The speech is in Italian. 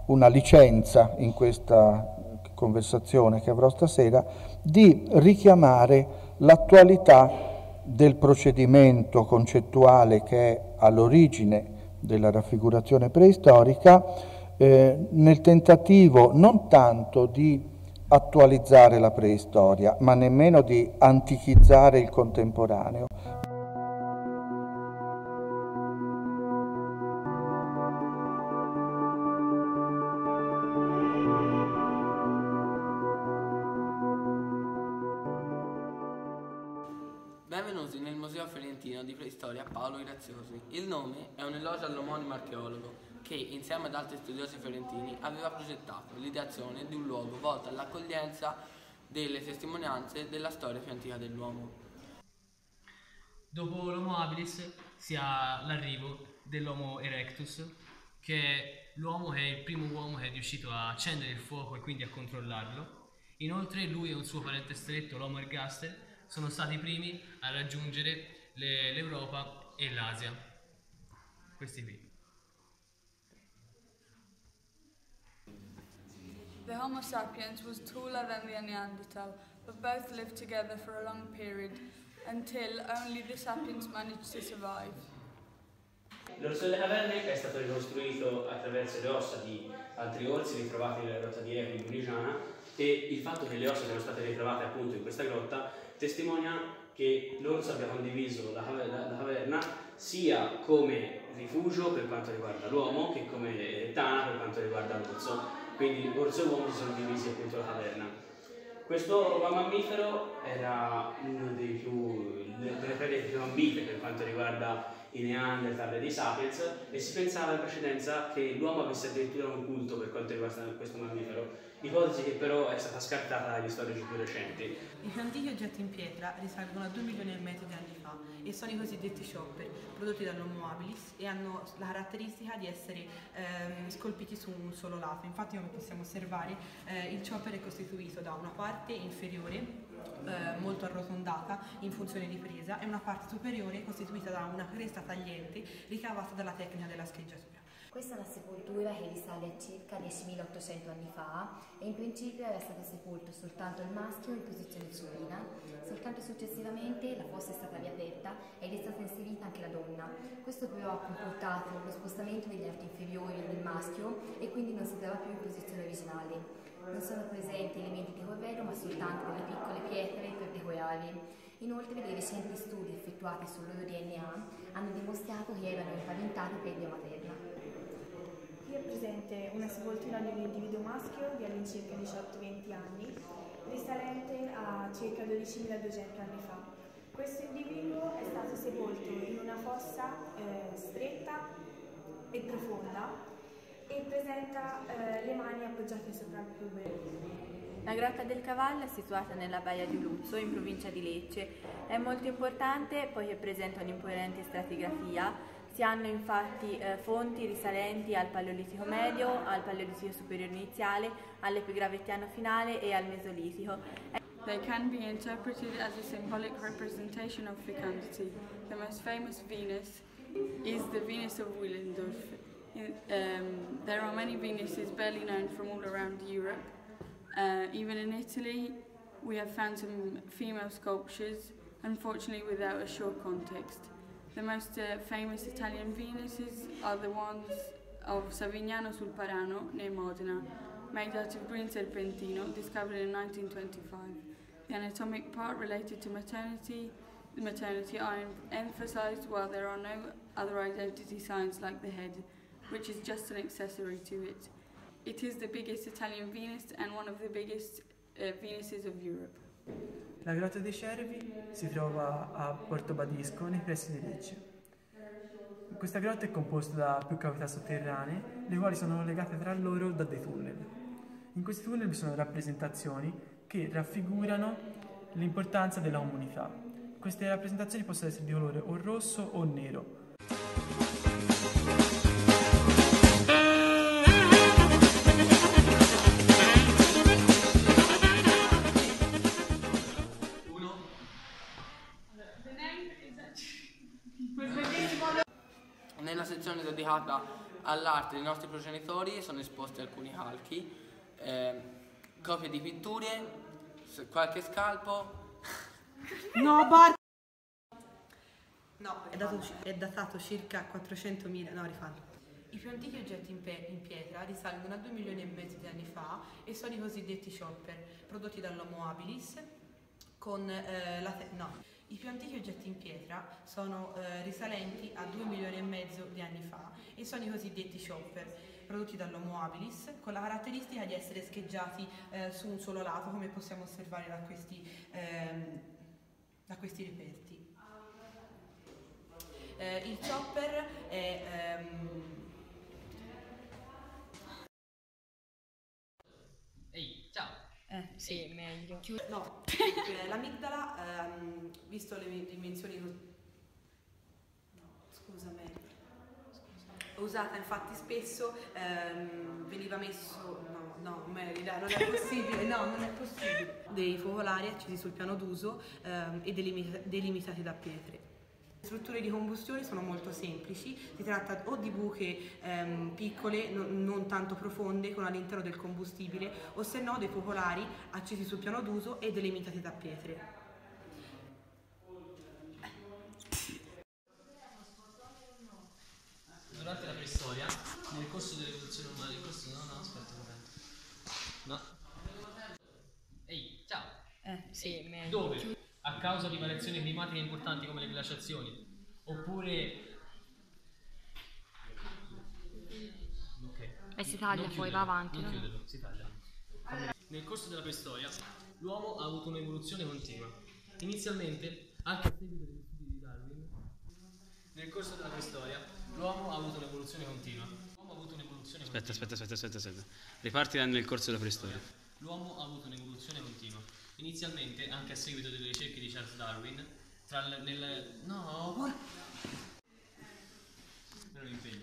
una licenza in questa conversazione che avrò stasera di richiamare l'attualità del procedimento concettuale che è all'origine della raffigurazione preistorica, nel tentativo non tanto di attualizzare la preistoria, ma nemmeno di antichizzare il contemporaneo. Benvenuti nel Museo Fiorentino di Preistoria Paolo Graziosi. Il nome è un elogio all'omonimo archeologo che, insieme ad altri studiosi fiorentini, aveva progettato l'ideazione di un luogo volto all'accoglienza delle testimonianze della storia più antica dell'uomo. Dopo l'Homo habilis si ha l'arrivo dell'Homo erectus, che è l'uomo che è il primo uomo che è riuscito a accendere il fuoco e quindi a controllarlo. Inoltre lui e un suo parente stretto, l'Homo ergaster, sono stati i primi a raggiungere l'Europa e l'Asia. Questi qui. The Homo sapiens was taller than the Neanderthal, but both lived together for a long period, until only the sapiens managed to survive. L'orso delle caverne è stato ricostruito attraverso le ossa di altri orsi ritrovati nella grotta di Epi in Lunigiana, e il fatto che le ossa siano state ritrovate appunto in questa grotta testimonia che l'orso abbia condiviso la caverna sia come rifugio per quanto riguarda l'uomo che come tana per quanto riguarda l'orso. Quindi orso e uomo si sono divisi appunto la caverna. Questo mammifero era uno delle prede più ambite per quanto riguarda i Neanderthal e i Sapiens, e si pensava in precedenza che l'uomo avesse addirittura un culto per quanto riguarda questo mammifero, ipotesi che però è stata scartata dagli storici più recenti. I più antichi oggetti in pietra risalgono a 2 milioni e mezzo di anni fa e sono i cosiddetti chopper, prodotti dall'Homo habilis, e hanno la caratteristica di essere scolpiti su un solo lato. Infatti, come possiamo osservare, il chopper è costituito da una parte inferiore molto arrotondata in funzione di presa e una parte superiore costituita da una cresta tagliente ricavata dalla tecnica della scheggiatura. Questa è una sepoltura che risale a circa 10.800 anni fa e in principio era stato sepolto soltanto il maschio in posizione supina. Soltanto successivamente la fossa è stata riaperta ed è stata inserita anche la donna. Questo però ha comportato lo spostamento degli arti inferiori del maschio e quindi non si trova più in posizione originale. Non sono presenti elementi di corredo ma soltanto delle piccole pietre per decorarli. Inoltre dei recenti studi effettuati sul loro DNA hanno dimostrato che erano imparentati per via materna. Qui è presente una sepoltura di un individuo maschio di all'incirca 18-20 anni, risalente a circa 12.200 anni fa. Questo individuo è stato sepolto in una fossa stretta e profonda e presenta le mani appoggiate sopra il pube. La Grotta del Cavallo è situata nella Baia di Luzzo, in provincia di Lecce. È molto importante poiché presenta un'imponente stratigrafia. Si hanno infatti fonti risalenti al Paleolitico medio, al Paleolitico superiore iniziale, all'Epigravettiano finale e al Mesolitico. They can be interpreted as a symbolic representation of fecundity. The most famous Venus is the Venus of Willendorf. There are many Venuses barely known from all around Europe. Even in Italy, we have found some female sculptures, unfortunately without a sure context. The most famous Italian Venuses are the ones of Savignano sul Parano, near Modena, made out of green serpentino, discovered in 1925. The anatomic part related to maternity are emphasized, while there are no other identity signs like the head, which is just an accessory to it. It is the biggest Italian Venus and one of the biggest Venuses of Europe. La Grotta dei Cervi si trova a Porto Badisco, nei pressi di Lecce. Questa grotta è composta da più cavità sotterranee, le quali sono legate tra loro da dei tunnel. In questi tunnel vi sono rappresentazioni che raffigurano l'importanza della comunità. Queste rappresentazioni possono essere di colore o rosso o nero. Nella sezione dedicata all'arte dei nostri progenitori sono esposti alcuni calchi, copie di pitture, qualche scalpo. No, Bar... No, è datato circa 400.000... No, rifallo. I più antichi oggetti in pietra risalgono a 2 milioni e mezzo di anni fa e sono i cosiddetti chopper, prodotti dall'Homo habilis con I più antichi oggetti in pietra sono risalenti a 2 milioni e mezzo di anni fa e sono i cosiddetti chopper, prodotti dall'Homo habilis, con la caratteristica di essere scheggiati su un solo lato, come possiamo osservare da questi reperti. Il chopper è... Ehi, ciao! Sì, meglio. No, l'amigdala, visto le dimensioni... No, scusa, meglio. Usata infatti spesso, veniva messo... No, Mary, dai, non è possibile, no, non è possibile. Dei focolari accesi sul piano d'uso e delimitati da pietre. Le strutture di combustione sono molto semplici, si tratta o di buche piccole, non tanto profonde, con all'interno del combustibile, o se no dei focolari accesi sul piano d'uso e delimitati da pietre. Durante la preistoria, nel corso dell'evoluzione umana, No. Ehi, ciao! Sì, meglio. Dove? A causa di variazioni climatiche importanti come le glaciazioni, oppure... Ok. E si taglia poi, va avanti. Non chiuderlo, si taglia. Nel corso della preistoria, l'uomo ha avuto un'evoluzione continua. Inizialmente, anche a seguito degli studi di Darwin, nel corso della preistoria, l'uomo ha avuto un'evoluzione continua. Aspetta. Riparti nel corso della preistoria. L'uomo ha avuto un'evoluzione continua. Inizialmente, anche a seguito delle ricerche di Charles Darwin, No, guarda! Non mi impegno.